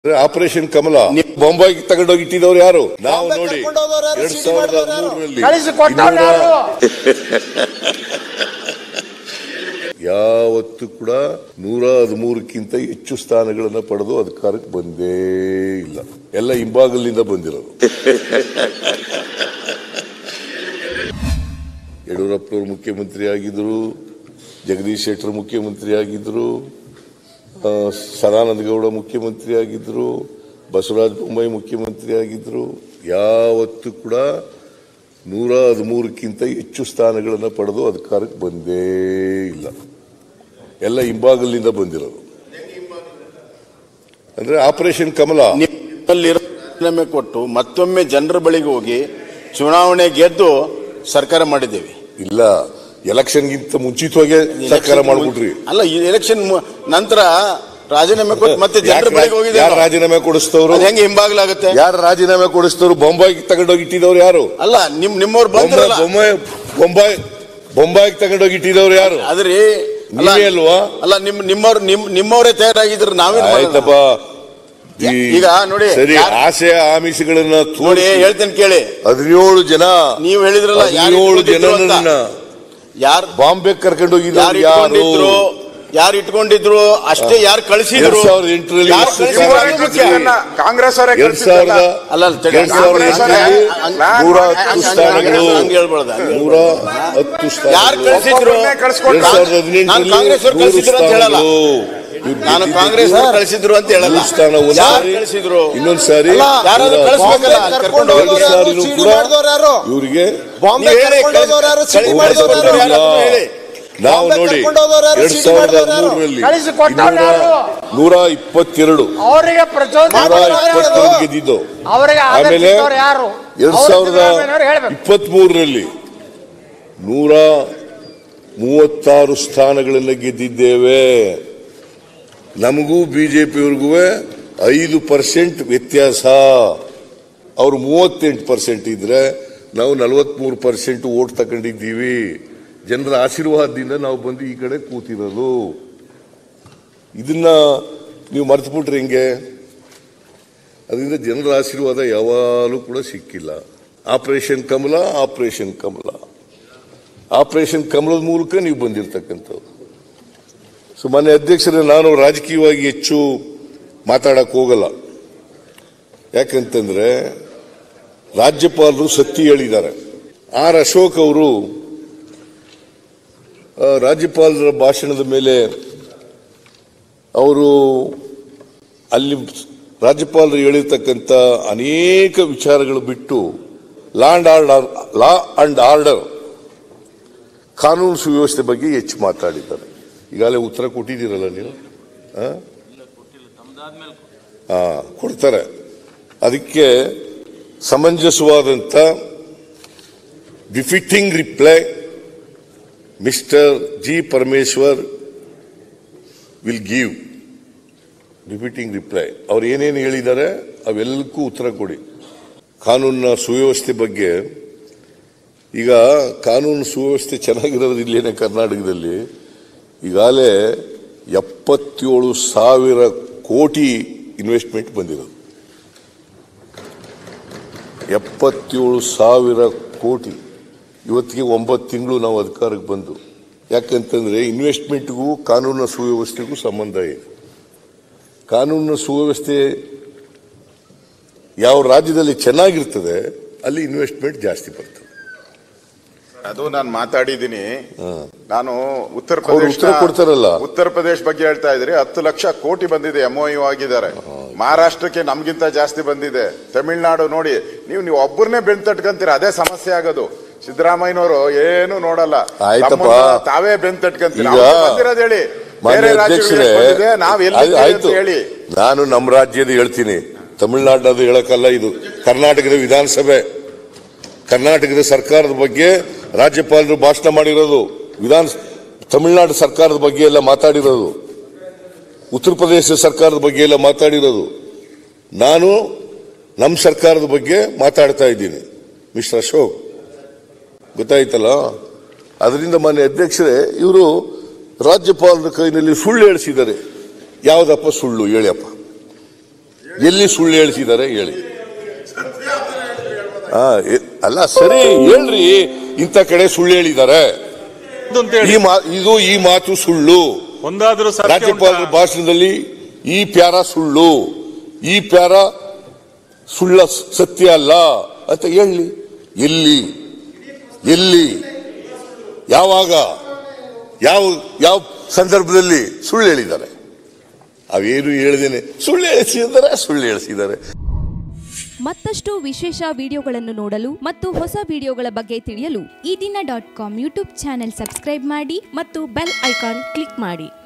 Operation ಕಮಲ ಬೊಂಬಾಯಿಗೆ ತಗೊಂಡೋಗಿ ಇಟ್ಟಿದವ್ರು ಯಾರು? ನಾವು ನೋಡಿ 2013ರಲ್ಲಿ ಯಾವತ್ತು ಕೂಡ 113ಕ್ಕಿಂತ ಹೆಚ್ಚು ಸ್ಥಾನಗಳನ್ನು ಪಡೆದು ಅಧಿಕಾರಕ್ಕೆ ಬಂದೇ ಇಲ್ಲ. ಎಲ್ಲ ಹಿಂಭಾಗಲಿಂದ ಬಂದಿರೋದು. ಯಡಿಯೂರಪ್ಪನವರು ಮುಖ್ಯಮಂತ್ರಿ ಆಗಿದ್ರು, ಜಗದೀಶ್ ಶೆಟ್ಟರ್ ಮುಖ್ಯಮಂತ್ರಿ ಆಗಿದ್ರು, ಸದಾನಂದ ಗೌಡ ಮುಖ್ಯಮಂತ್ರಿ ಆಗಿದ್ರು, ಬಸವರಾಜ ಬೊಮ್ಮಾಯಿ ಮುಖ್ಯಮಂತ್ರಿ ಆಗಿದ್ರು. ಯಾವತ್ತೂ ಕೂಡ 113ಕ್ಕಿಂತ ಹೆಚ್ಚು ಸ್ಥಾನಗಳನ್ನು ಪಡೆದು ಅಧಿಕಾರಕ್ಕೆ ಬಂದೇ ಇಲ್ಲ. ಎಲ್ಲ ಹಿಂಭಾಗಲಿಂದ ಬಂದಿರೋದು. ಅಂದ್ರೆ ಆಪರೇಷನ್ ಕಮಲ ರಾಜೀನಾಮೆ ಕೊಟ್ಟು ಮತ್ತೊಮ್ಮೆ ಜನರ ಬಳಿಗೆ ಹೋಗಿ ಚುನಾವಣೆ ಗೆದ್ದು ಸರ್ಕಾರ ಮಾಡಿದ್ದೇವೆ. ಇಲ್ಲ, ಎಲೆಕ್ಷನ್ಗಿಂತ ಮುಂಚಿತವಾಗಿ ಸರ್ಕಾರ ಮಾಡ್ಬಿಟ್ರಿ. ಅಲ್ಲ, ಈ ಎಲೆಕ್ಷನ್ ನಂತರ ರಾಜೀನಾಮೆ ಕೊಟ್ಟು ಮತ್ತೆ ಜನರ ಬಳಿಗೆ ಹೋಗಿದೆ. ಯಾರು ರಾಜೀನಾಮೆ ಕೊಡಿಸ್ತವ್ರು? ಹೆಂಗೆ ಹಿಂಭಾಗಲಾಗುತ್ತೆ? ಯಾರು ರಾಜೀನಾಮೆ ಕೊಡಿಸ್ತವ್ರು? ಬೊಂಬಾಯಿಗೆ ತಗೊಂಡೋಗಿ ಇಟ್ಟಿದವ್ರು ಯಾರು? ಅಲ್ಲ, ನಿಮ್ಮವ್ರು ಬಂದ್ರಲ್ಲ. ಬೊಂಬಾಯಿಗೆ ತಗೊಂಡೋಗಿ ಇಟ್ಟಿದವ್ರು ಯಾರು? ಅದ್ರಿ ನೀವೇ ಅಲ್ವಾ? ಅಲ್ಲ, ನಿಮ್ಮವರೇ ತಯಾರಾಗಿದ್ರು. ನಾವೇ ಆಯ್ತಪ್ಪ. ಈಗ ನೋಡಿ, ಸರಿ, ಆಸೆ ಆಮಿಷಗಳನ್ನ ನೋಡಿ ಹೇಳ್ತೇನೆ ಕೇಳಿ. 17 ಜನ ನೀವು ಹೇಳಿದ್ರಲ್ಲ, 17 ಜನರನ್ನ ಯಾರು ಬಾಂಬೆ ಕರ್ಕೊಂಡೋಗಿದ್ರು? ಯಾರು ಇಟ್ಕೊಂಡಿದ್ರು ಅಷ್ಟೇ. ಯಾರು ಕಳಿಸಿದ್ರು? 2008ರಲ್ಲಿ ಕಾಂಗ್ರೆಸ್ 2010 ಸ್ಥಾನಗಳು, 110 ಯಾರು ಕಳಿಸಿದ್ರು? 2018 ನಾನು ಕಾಂಗ್ರೆಸ್ ಕಳಿಸಿದ್ರು ಅಂತ ಹೇಳಲ್ಲ. ಕಳಿಸಿದ್ರು ಇನ್ನೊಂದ್ಸಾರಿ ಇವರಿಗೆ ನಾವು ನೋಡಿ 2013ರಲ್ಲಿ 122 ಗೆದ್ದಿದ್ದು. ಆಮೇಲೆ 2023ರಲ್ಲಿ 136 ಸ್ಥಾನಗಳನ್ನು ಗೆದ್ದಿದ್ದೇವೆ. ನಮಗೂ ಬಿಜೆಪಿಯವ್ರಿಗೂ 5% ವ್ಯತ್ಯಾಸ. ಅವರು 38% ಇದ್ರೆ ನಾವು 43% ವೋಟ್ ತಗೊಂಡಿದ್ದೀವಿ. ಜನರ ಆಶೀರ್ವಾದದಿಂದ ನಾವು ಬಂದು ಈ ಕಡೆ ಕೂತಿರೋದು. ಇದನ್ನ ನೀವು ಮರೆತುಬಿಟ್ರೆ ಹೆಂಗೆ? ಅದರಿಂದ ಜನರ ಆಶೀರ್ವಾದ ಯಾವಾಗಲೂ ಕೂಡ ಸಿಕ್ಕಿಲ್ಲ. Operation Kamala, operation Kamala, operation ಕಮಲದ ಮೂಲಕ ನೀವು ಬಂದಿರತಕ್ಕಂಥದ್ದು. ಮಾನ್ಯ ಅಧ್ಯಕ್ಷರೇ, ನಾನು ರಾಜಕೀಯವಾಗಿ ಹೆಚ್ಚು ಮಾತಾಡಕ್ಕೆ ಹೋಗಲ್ಲ. ಯಾಕಂತಂದ್ರೆ ರಾಜ್ಯಪಾಲರು ಸತ್ಯ ಹೇಳಿದ್ದಾರೆ. ಆರ್ ಅಶೋಕ್ ಅವರು ರಾಜ್ಯಪಾಲರ ಭಾಷಣದ ಮೇಲೆ ಅವರು ಅಲ್ಲಿ ರಾಜ್ಯಪಾಲರು ಹೇಳಿರ್ತಕ್ಕಂಥ ಅನೇಕ ವಿಚಾರಗಳು ಬಿಟ್ಟು ಲಾ ಅಂಡ್ ಆರ್ಡರ್ ಕಾನೂನು ಸುವ್ಯವಸ್ಥೆ ಬಗ್ಗೆ ಹೆಚ್ಚು ಮಾತಾಡಿದ್ದಾರೆ. ಈಗಾಗಲೇ ಉತ್ತರ ಕೊಟ್ಟಿದ್ದೀರಲ್ಲ ನೀವು? ಕೊಡ್ತಾರೆ. ಅದಕ್ಕೆ ಸಮಂಜಸವಾದಂಥ befitting reply mister G Parameshwar will give befitting reply. ಅವ್ರು ಏನೇನು ಹೇಳಿದ್ದಾರೆ ಅವೆಲ್ಲಕ್ಕೂ ಉತ್ತರ ಕೊಡಿ. ಕಾನೂನಿನ ಸುವ್ಯವಸ್ಥೆ ಬಗ್ಗೆ, ಈಗ ಕಾನೂನು ಸುವ್ಯವಸ್ಥೆ ಚೆನ್ನಾಗಿರೋದು ಇಲ್ಲೇನೆ ಕರ್ನಾಟಕದಲ್ಲಿ. ಈಗಾಗಲೇ 77,000 ಕೋಟಿ ಇನ್ವೆಸ್ಟ್ಮೆಂಟ್ ಬಂದಿರೋದು. 77,000 ಕೋಟಿ. ಇವತ್ತಿಗೆ 9 ತಿಂಗಳು ನಾವು ಅಧಿಕಾರಕ್ಕೆ ಬಂದು. ಯಾಕಂತಂದ್ರೆ ಇನ್ವೆಸ್ಟ್ಮೆಂಟ್ಗೂ ಕಾನೂನಿನ ಸುವ್ಯವಸ್ಥೆಗೂ ಸಂಬಂಧ ಇದೆ. ಕಾನೂನಿನ ಸುವ್ಯವಸ್ಥೆ ಯಾವ ರಾಜ್ಯದಲ್ಲಿ ಚೆನ್ನಾಗಿರ್ತದೆ ಅಲ್ಲಿ ಇನ್ವೆಸ್ಟ್ಮೆಂಟ್ ಜಾಸ್ತಿ ಬರ್ತದೆ. ಅದು ನಾನು ಮಾತಾಡಿದ್ದೀನಿ. ನಾನು ಉತ್ತರ ಪ್ರದೇಶ ಬಗ್ಗೆ ಹೇಳ್ತಾ ಇದ್ರಿ. 10 ಲಕ್ಷ ಕೋಟಿ ಬಂದಿದೆ, MOU ಆಗಿದ್ದಾರೆ. ಮಹಾರಾಷ್ಟ್ರಕ್ಕೆ ನಮ್ಗಿಂತ ಜಾಸ್ತಿ ಬಂದಿದೆ. ತಮಿಳುನಾಡು ನೋಡಿ, ನೀವು ಒಬ್ಬರನ್ನೇ ಬೆನ್ ತಟ್ಕಂತೀರ, ಅದೇ ಸಮಸ್ಯೆ ಆಗೋದು. ಸಿದ್ದರಾಮಯ್ಯನವರು ಏನು ನೋಡಲ್ಲ, ತಾವೇ ಬೆನ್ ತಟ್ಕಂತೀರ. ಹೇಳಿ ಹೇಳಿ. ನಾನು ನಮ್ಮ ರಾಜ್ಯದ ಹೇಳ್ತೀನಿ, ತಮಿಳುನಾಡಿನದು ಹೇಳಕ್ಕಲ್ಲ. ಇದು ಕರ್ನಾಟಕದ ವಿಧಾನಸಭೆ, ಕರ್ನಾಟಕದ ಸರ್ಕಾರದ ಬಗ್ಗೆ ರಾಜ್ಯಪಾಲರು ಭಾಷಣ ಮಾಡಿರೋದು. ತಮಿಳುನಾಡು ಸರ್ಕಾರದ ಬಗ್ಗೆ ಎಲ್ಲ ಮಾತಾಡಿರೋದು, ಉತ್ತರ ಪ್ರದೇಶ ಸರ್ಕಾರದ ಬಗ್ಗೆ ಎಲ್ಲ ಮಾತಾಡಿರೋದು. ನಾನು ನಮ್ಮ ಸರ್ಕಾರದ ಬಗ್ಗೆ ಮಾತಾಡ್ತಾ ಇದ್ದೀನಿ. ಮಿಸ್ಟರ್ ಅಶೋಕ್, ಗೊತ್ತಾಯ್ತಲ್ಲ? ಅದರಿಂದ ಮಾನ್ಯ ಅಧ್ಯಕ್ಷರೇ, ಇವರು ರಾಜ್ಯಪಾಲರ ಕೈನಲ್ಲಿ ಸುಳ್ಳು ಹೇಳಿಸಿದ್ದಾರೆ. ಯಾವುದಪ್ಪ ಸುಳ್ಳು? ಹೇಳಿಯಪ್ಪ. ಎಲ್ಲಿ ಸುಳ್ಳು ಹೇಳಿಸಿದ್ದಾರೆ ಹೇಳಿ. ಅಲ್ಲ ಸರಿ ಹೇಳ್ರಿ, ಇಂಥ ಕಡೆ ಸುಳ್ಳು ಹೇಳಿದ್ದಾರೆ, ಈ ಮಾತು ಸುಳ್ಳು, ರಾಜ್ಯಪಾಲರ ಭಾಷಣದಲ್ಲಿ ಈ ಪ್ಯಾರ ಸುಳ್ಳು, ಈ ಪ್ಯಾರ ಸುಳ್ಳ ಸತ್ಯ ಅಲ್ಲ ಅಂತ ಹೇಳಿ. ಎಲ್ಲಿ ಯಾವಾಗ ಯಾವ ಸಂದರ್ಭದಲ್ಲಿ ಸುಳ್ಳು ಹೇಳಿದ್ದಾರೆ? ಅವೇನು ಹೇಳಿದೇನೆ ಸುಳ್ಳು ಹೇಳಿಸಿದ್ದಾರೆ. ಮತ್ತಷ್ಟು ವಿಶೇಷ ವಿಡಿಯೋಗಳನ್ನು ನೋಡಲು ಮತ್ತು ಹೊಸ ವಿಡಿಯೋಗಳ ಬಗ್ಗೆ ತಿಳಿಯಲು ಈ ದಿನ .com ಯೂಟ್ಯೂಬ್ ಚಾನೆಲ್ ಸಬ್ಸ್ಕ್ರೈಬ್ ಮಾಡಿ ಮತ್ತು ಬೆಲ್ ಐಕಾನ್ ಕ್ಲಿಕ್ ಮಾಡಿ.